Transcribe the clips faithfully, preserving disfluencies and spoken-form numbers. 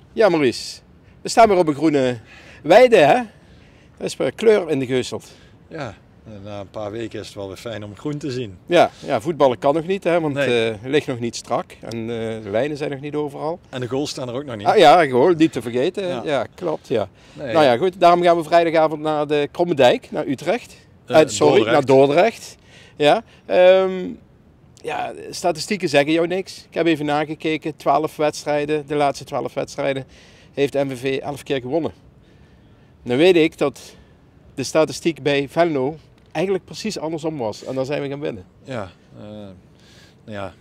Ja, Maurice. We staan weer op een groene weide, hè? Er is weer kleur in de geusteld. Ja, na een paar weken is het wel weer fijn om groen te zien. Ja, ja voetballen kan nog niet, hè? Want Nee. uh, het ligt nog niet strak. En uh, de lijnen zijn nog niet overal. En de goals staan er ook nog niet. Ah ja, gewoon, niet te vergeten. Ja, Ja. ja klopt, ja. Nee, nou ja, goed. Daarom gaan we vrijdagavond naar de Kromme Dijk, naar Utrecht. Uh, uh, sorry, Dordrecht. naar Dordrecht. Ja. Um, ja, statistieken zeggen jou niks. Ik heb even nagekeken. twaalf wedstrijden, de laatste twaalf wedstrijden, heeft M V V elf keer gewonnen. Dan weet ik dat de statistiek bij Venlo eigenlijk precies andersom was. En dan zijn we gaan winnen. Ja, uh, nou ja,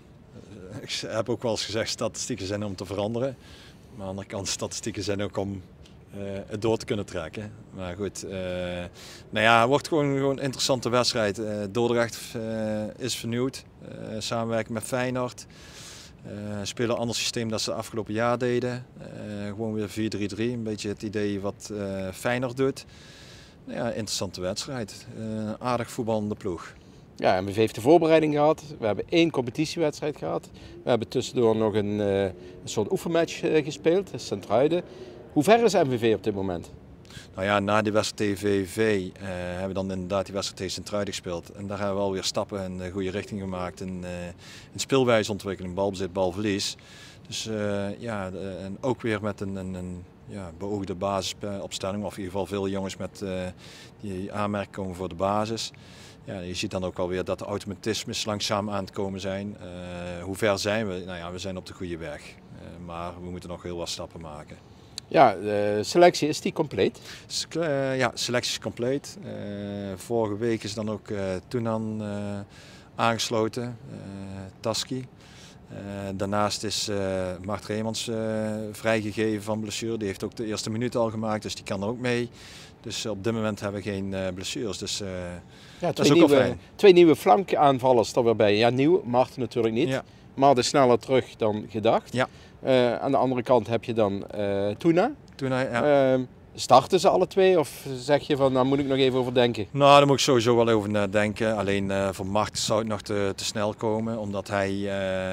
ik heb ook wel eens gezegd, statistieken zijn om te veranderen. Maar aan de andere kant, statistieken zijn ook om uh, het door te kunnen trekken. Maar goed, uh, nou ja, het wordt gewoon, gewoon een interessante wedstrijd. Uh, Dordrecht uh, is vernieuwd, uh, samenwerken met Feyenoord. Uh, spelen een ander systeem dan ze afgelopen jaar deden. Uh, gewoon weer vier drie drie, een beetje het idee wat uh, Feyenoord doet. Ja, interessante wedstrijd. Uh, aardig voetballende ploeg. Ja, M V V heeft de voorbereiding gehad. We hebben één competitiewedstrijd gehad. We hebben tussendoor nog een, uh, een soort oefenmatch uh, gespeeld, Sint-Truiden. Hoe ver is M V V op dit moment? Nou ja, na die wedstrijd tegen V V V uh, hebben we dan inderdaad die wedstrijd tegen Sint-Truiden gespeeld. En daar hebben we alweer stappen in de goede richting gemaakt in, uh, in speelwijzeontwikkeling, balbezit, balverlies. Dus uh, ja, de, en ook weer met een, een, een ja, beoogde basisopstelling, of in ieder geval veel jongens met, uh, die aanmerking komen voor de basis. Ja, je ziet dan ook alweer dat de automatismes langzaam aan het komen zijn. Uh, hoe ver zijn we? Nou ja, we zijn op de goede weg, uh, maar we moeten nog heel wat stappen maken. Ja, de selectie, is die compleet? Uh, ja, selectie is compleet. Uh, vorige week is dan ook uh, Tunan uh, aangesloten, uh, Taski. Uh, daarnaast is uh, Mart Reemans uh, vrijgegeven van blessure. Die heeft ook de eerste minuut al gemaakt, dus die kan er ook mee. Dus op dit moment hebben we geen uh, blessures. Dus, uh, ja, dat twee, is ook nieuwe, wel fijn. twee nieuwe flankaanvallers er weer bij. Ja, nieuw, Mart natuurlijk niet. Ja. Maar is sneller terug dan gedacht. Ja. Uh, aan de andere kant heb je dan uh, Tuna. Tuna, ja. Uh, starten ze alle twee of zeg je van, nou moet ik nog even over denken? Nou, daar moet ik sowieso wel over denken. Alleen uh, voor Mart zou het nog te, te snel komen, omdat hij uh,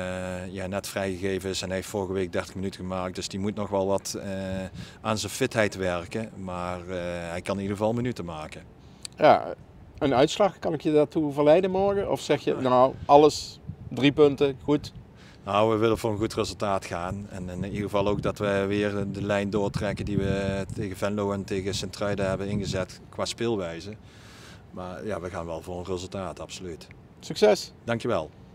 ja, net vrijgegeven is en hij heeft vorige week dertig minuten gemaakt. Dus die moet nog wel wat uh, aan zijn fitheid werken, maar uh, hij kan in ieder geval minuten maken. Ja, een uitslag, kan ik je daartoe verleiden morgen? Of zeg je, nou alles, drie punten, goed? Nou, we willen voor een goed resultaat gaan. En in ieder geval ook dat we weer de lijn doortrekken die we tegen Venlo en tegen Sint-Truiden hebben ingezet qua speelwijze. Maar ja, we gaan wel voor een resultaat, absoluut. Succes! Dankjewel.